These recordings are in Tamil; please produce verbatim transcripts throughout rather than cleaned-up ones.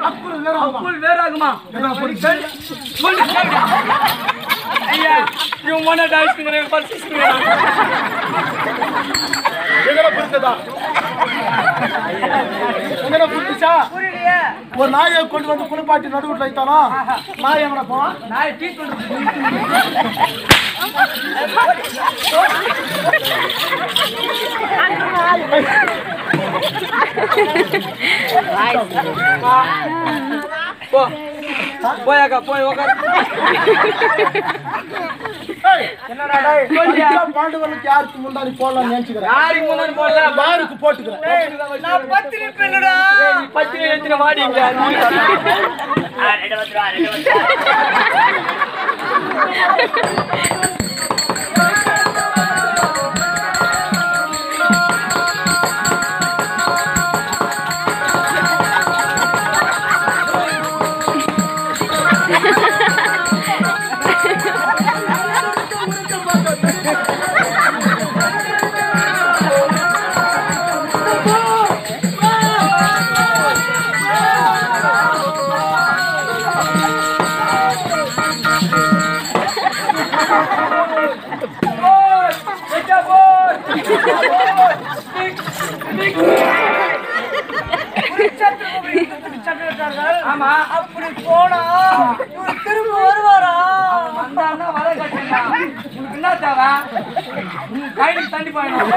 அப்புல் வேற அப்புல் வேற ஆகுமா என்ன புரியுது சொல்லு கேளுடா ஐயா யூ மன டாய்ஸ்ங்கற பர்சிஸ்ங்கற எங்கடா புரியுதா எங்கடா புரியுதா புரியலையே ஒரு நாயை கொண்டு வந்து குளிப்பாட்டி நடுவுல வைத்தானா நாய் எங்கடா போவான் நாய் டீ கொண்டு போ போயாக்கா போய் உட்கார் என்னடா டேய் சொல்லியா பாண்டுகளுக்கு யாருக்கு முன்னாடி போடலாம் நினைச்சுக்கிறேன் யாருக்கு முன்னாடி போடல யாருக்கு போட்டுக்கிறேன் நான் பத்தினி பெண்ணுடா நீ பத்தினி எத்தனை வாடிங்க ஆ ரெண்டு வந்துடா ரெண்டு வந்துடா ஆமா அப்படி போனா திரும்ப வருவாரா வந்தான்னா வர கட்டா உனக்கு என்ன தேவை உன் கைக்கு தண்ணி பாயணும்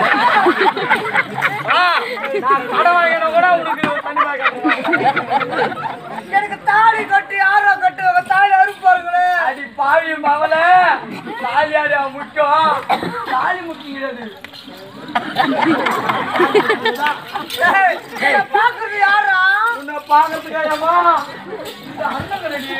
நான் கடை வாங்கினா கூட உனக்கு தண்ணி பாய்க்க எனக்கு தாலி கட்டி யாரோ கட்டுவாங்க தாலி அறுப்பாருங்களே அடி பாவி மவள தாலி ஆடியா முக்கியம் தாலி முக்கியம் கிடையாது பாக்குறது யாரா உன்னை பாக்கிறதுக்காயமா அண்ணன் ரெடி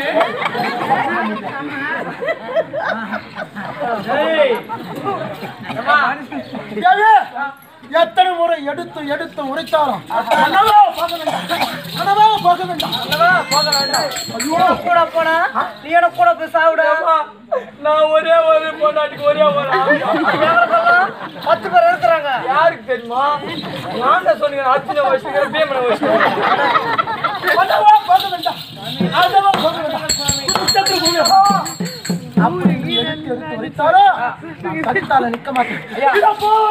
எத்தனை முறை எடுத்து எடுத்து உரைத்தாலும் அண்ணவா போக வேண்டாம் அண்ணவா போக வேண்டாம் அண்ணவா போக வேண்டாம் ஐயோ கூட போனா நீ என்ன கூட போய் சாப்பிடுமா நான் ஒரே ஒரு பொண்டாட்டிக்கு ஒரே ஒரு பத்து பேர் இருக்கிறாங்க யாருக்கு தெரியுமா நான் தான் சொன்னீங்க அர்ச்சனை வச்சுக்கிற பீமனை வச்சுக்கிறேன் அண்ணவா போக வேண்டாம் அண்ணவா போக வேண்டாம் அப்படி நீ எடுத்து எடுத்து உரைத்தாலும் கடித்தால நிக்க மாட்டேன்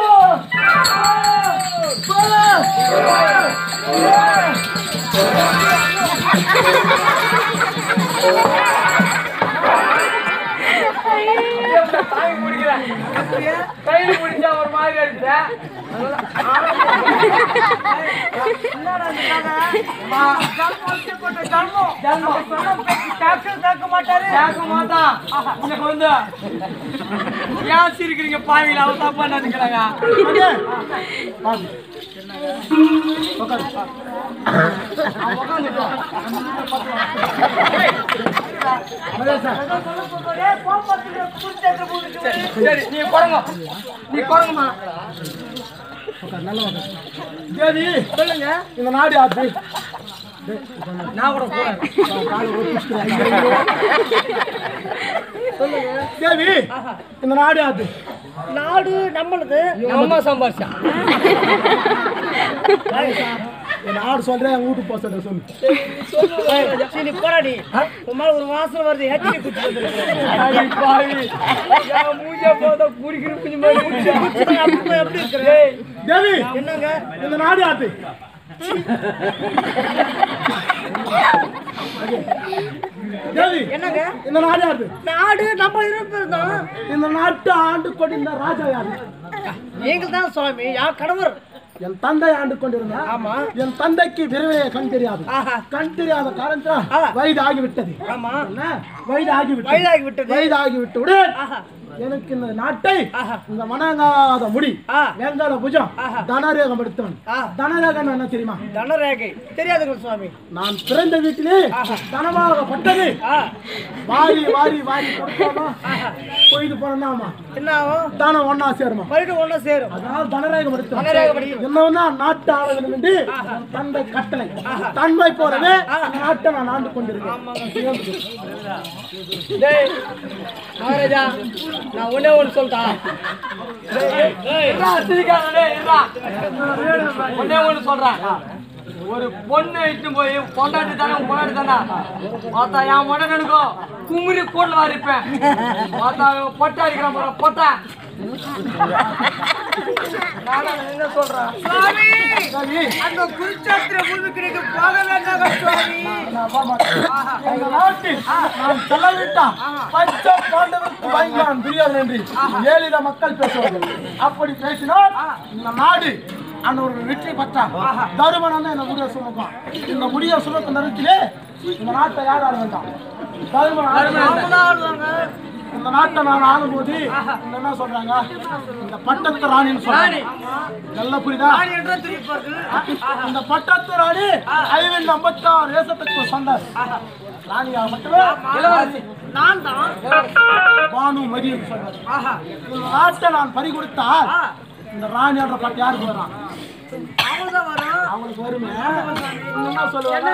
கையில முடிஞ்சா ஒரு மாதிரி அடிச்ச ஏன் சிரிக்கிறீங்க பாவில அவ தப்பா நினைக்கிறாங்க சரி நீ குறங்க நீ குறங்கம்மா தேவி சொல்லுங்க இந்த நாடு ஆச்சு நான் கூட போறேன் தேவி இந்த நாடு ஆச்சு நாடு நம்மளுது நம்ம சம்பாரிச்சா நாடு சொல்றேன் என் வீட்டுக்கு போக சொல்றேன் சொல்லு நீ போராடி உமால ஒரு வாசனை வருது ஹெச்டி குச்சி மூஞ்ச போதா குடிக்கிற குஞ்சு மாதிரி எப்படி இருக்கிற தேவி என்னங்க இந்த நாடு ஆச்சு தேவி என்னங்க இந்த நாடு யாரு நாடு நம்ம இருப்போம் இந்த நாட்டை ஆண்டு கொண்டிருந்த ராஜா யாரு நீங்கள் தான் சுவாமி யார் கடவுள் என் தந்தை ஆண்டு கொண்டிருந்தா ஆமா என் தந்தைக்கு விரைவே கண் தெரியாது கண் தெரியாத காரணத்தால் வயது ஆகிவிட்டது ஆமா வயது ஆகிவிட்டது வயதாகி விட்டது வயது ஆகிவிட்டு விடு எனக்கு இந்த நாட்டை இந்த மனங்காத முடி வெங்காத புஜம் தனரேகம் எடுத்தவன் தனரேகம் என்ன தெரியுமா தனரேகை தெரியாதுங்க சுவாமி நான் பிறந்த வீட்டிலே தனமாகப்பட்டது வாரி வாரி வாரி கொடுத்தாமா போயிட்டு போனோம்னா என்ன ஆகும் தானம் ஒன்னா சேருமா மறுபடியும் ஒன்னா சேரும் அதனால தனரேகம் எடுத்தவன் என்னன்னா நாட்டு ஆள வேண்டும் என்று தந்தை கட்டளை தன்மை போலவே நாட்டை நான் ஆண்டு கொண்டிருக்கேன் மகாராஜா நான் ஒன்னே ஒன்று சொல்லிட்டேன் ஒன்னே ஒன்று சொல்றேன் ஒரு பொண்ணு இட்டு போய் பொண்டாட்டி தானே பொண்டாட்டி தானே பார்த்தா என் மொட்டை எடுக்கும் குமிரி கொண்டு வாரிப்பேன் பார்த்தா பொட்டை அடிக்கிறான் போற பொட்டை என்ன சொல்றேன் அந்த குருச்சாத்திர பூமிக்கு போக வேண்டாம் சுவாமி பச்சை பாண்டவருக்கு வாங்கினான் துரியோதனன் என்று ஏழில மக்கள் பேசுவார்கள். அப்படி பேசினால் இந்த நாடு அந்த ஒரு வெற்றி பெற்றான். தருமன் வந்து இந்த முடிய சுமக்கும். இந்த முடிய சுமக்கும் நேரத்திலே இந்த நாட்டை யார் ஆள வேண்டாம்? தருமன். இந்த நாட்டை நான் ஆளும்போது என்ன சொல்றாங்க? இந்த பட்டத்து ராணின்னு சொல்றாங்க. நல்லா புரியுதா? இந்த பட்டத்து ராணி ஐநூத்தி ஐம்பத்தி ஆறு தேசத்துக்கு சொந்தம். ராணியா மட்டுமே நான் தான் பானு மதி சொல்றாரு. இந்த நாட்டை நான் பறி கொடுத்தால் இந்த ராணியோட பட்டு யாருக்கு வரும்? அவங்களுக்கு வருமே. என்ன சொல்லுவாங்க?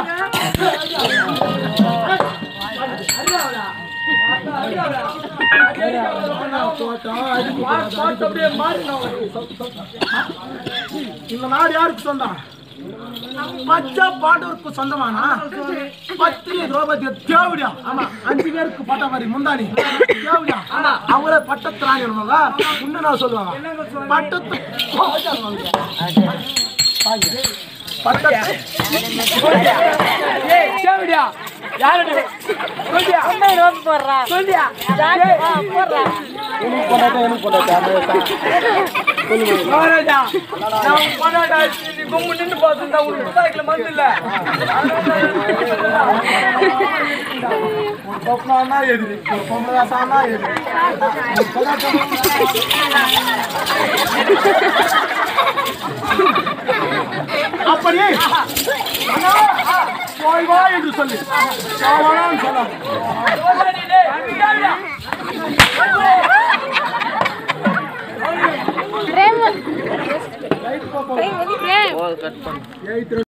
இந்த நாடு யாருக்கு சொந்தம்? பச்சை பாண்டவருக்கு சொந்தமானா? பத்திரி திரௌபதி தேவடியா? ஆமா, அஞ்சு பேருக்கு பட்ட மாதிரி முந்தானி தேவடியா? அவங்களே பட்டத்து ராணி இன்னும் நான் சொல்லுவாங்க பட்டத்து பட்டத்து எதிரி அப்படி போய் வா என்று சொல்லி சொல்லாங்க.